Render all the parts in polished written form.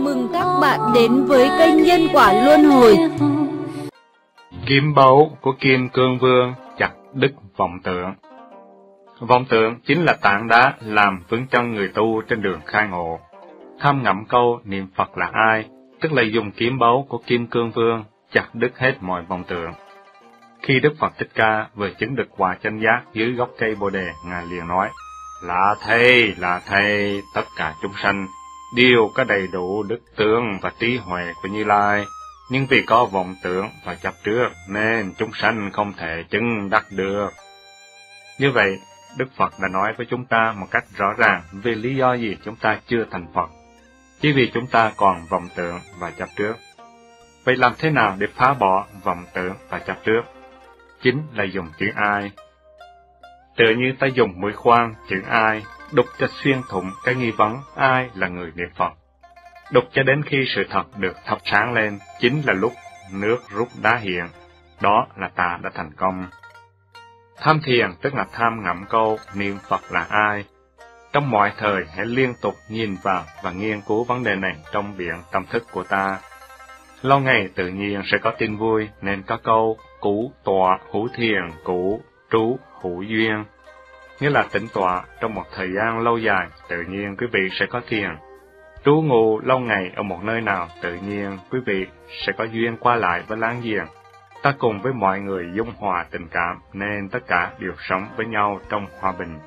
mừng các bạn đến với kênh Nhân Quả Luân Hồi. Kiếm báu của Kim Cương Vương chặt đứt vọng tưởng. Vọng tưởng chính là tảng đá làm vướng chân người tu trên đường khai ngộ. Tham ngẫm câu niệm Phật là ai, tức là dùng kiếm báu của Kim Cương Vương chặt đứt hết mọi vọng tưởng. Khi Đức Phật Thích Ca vừa chứng được quả chánh giác dưới gốc cây Bồ Đề, Ngài liền nói: là thầy, tất cả chúng sanh đều có đầy đủ đức tướng và trí huệ của Như Lai, nhưng vì có vọng tưởng và chấp trước nên chúng sanh không thể chứng đắc được. Như vậy, Đức Phật đã nói với chúng ta một cách rõ ràng về lý do gì chúng ta chưa thành Phật, chỉ vì chúng ta còn vọng tưởng và chấp trước. Vậy làm thế nào để phá bỏ vọng tưởng và chấp trước? Chính là dùng chữ ai. Tựa như ta dùng mũi khoan chữ ai, đục cho xuyên thủng cái nghi vấn ai là người niệm Phật. Đục cho đến khi sự thật được thắp sáng lên, chính là lúc nước rút đá hiện. Đó là ta đã thành công. Tham thiền tức là tham ngẫm câu niệm Phật là ai. Trong mọi thời hãy liên tục nhìn vào và nghiên cứu vấn đề này trong biển tâm thức của ta. Lâu ngày tự nhiên sẽ có tin vui, nên có câu cũ tọa hữu thiền, cũ trú hữu duyên. Nghĩa là tĩnh tọa trong một thời gian lâu dài, tự nhiên quý vị sẽ có thiền. Trú ngụ lâu ngày ở một nơi nào, tự nhiên quý vị sẽ có duyên qua lại với láng giềng. Ta cùng với mọi người dung hòa tình cảm, nên tất cả đều sống với nhau trong hòa bình.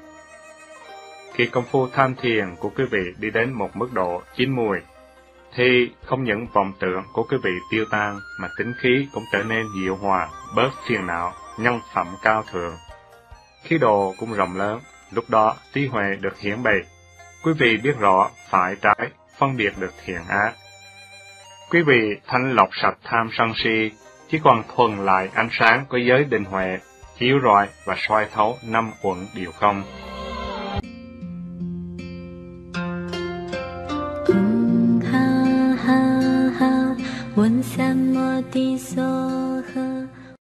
Khi công phu tham thiền của quý vị đi đến một mức độ chín mùi, thì không những vọng tưởng của quý vị tiêu tan, mà tính khí cũng trở nên dịu hòa, bớt phiền não, nhân phẩm cao thượng. Khí độ cũng rộng lớn, lúc đó trí huệ được hiển bày. Quý vị biết rõ phải trái, phân biệt được thiện ác. Quý vị thanh lọc sạch tham sân si, chỉ còn thuần lại ánh sáng của giới định huệ, chiếu rọi và soi thấu năm uẩn điều không. Hồn Sam Mô Ti So